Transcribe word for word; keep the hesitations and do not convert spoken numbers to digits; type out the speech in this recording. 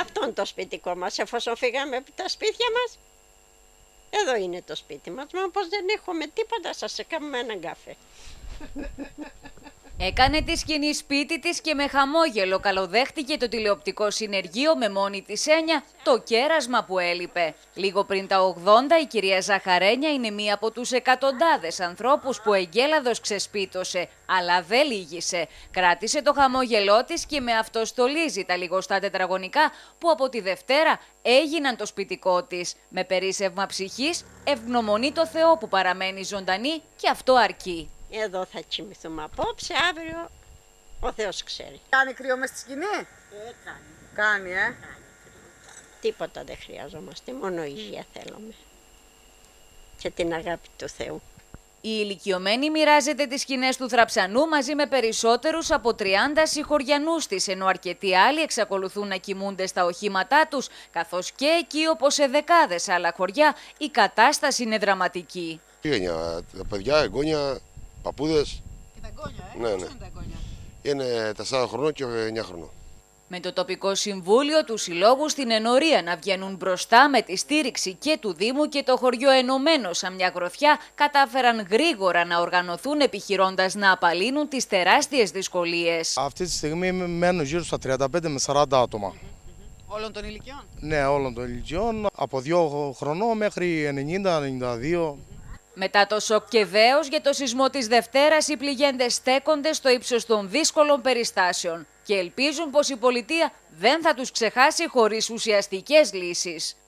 Αυτό είναι το σπιτικό μας, εφόσον φύγαμε από τα σπίτια μας. Εδώ είναι το σπίτι μας, μα πως δεν έχουμε τίποτα, σας κάνουμε έναν καφέ. Έκανε τη σκηνή σπίτι της και με χαμόγελο καλοδέχτηκε το τηλεοπτικό συνεργείο με μόνη της έννοια το κέρασμα που έλειπε. Λίγο πριν τα ογδόντα η κυρία Ζαχαρένια είναι μία από τους εκατοντάδες ανθρώπους που εγκέλαδος ξεσπίτωσε, αλλά δεν λύγησε. Κράτησε το χαμόγελό της και με αυτό στολίζει τα λιγοστά τετραγωνικά που από τη Δευτέρα έγιναν το σπιτικό της. Με περίσσευμα ψυχής ευγνωμονεί το Θεό που παραμένει ζωντανή και αυτό αρκεί. Εδώ θα κοιμηθούμε απόψε, αύριο ο Θεός ξέρει. Κάνει κρύο μες στη σκηνή? Ε, κάνει. Κάνει, ε. Κάνει. Τίποτα δεν χρειαζόμαστε, μόνο υγεία θέλουμε. Και την αγάπη του Θεού. Η ηλικιωμένη μοιράζεται τις σκηνές του Θραψανού μαζί με περισσότερους από τριάντα συγχωριανούς της, ενώ αρκετοί άλλοι εξακολουθούν να κοιμούνται στα οχήματά τους, καθώς και εκεί όπως σε δεκάδες άλλα χωριά η κατάσταση είναι δραματική. Τα παιδιά, εγγόνια, παππούδες. Και τα εγγόνια, ε. Ναι, ναι. Πώς είναι τα εγγόνια? Είναι τεσσάρων χρονών και εννιά χρονών. Με το τοπικό συμβούλιο του συλλόγου στην ενορία να βγαίνουν μπροστά με τη στήριξη και του Δήμου και το χωριό ενωμένο σαν μια γροθιά, κατάφεραν γρήγορα να οργανωθούν επιχειρώντας να απαλύνουν τις τεράστιες δυσκολίες. Αυτή τη στιγμή μένουν γύρω στα τριάντα πέντε με σαράντα άτομα. Όλων των ηλικιών? Ναι, όλων των ηλικιών, από δύο χρονών μέχρι ενενήντα ενενήντα δύο. Μετά το σοκ και δέος για το σεισμό της Δευτέρας, οι πληγέντες στέκονται στο ύψος των δύσκολων περιστάσεων και ελπίζουν πως η πολιτεία δεν θα τους ξεχάσει χωρίς ουσιαστικές λύσεις.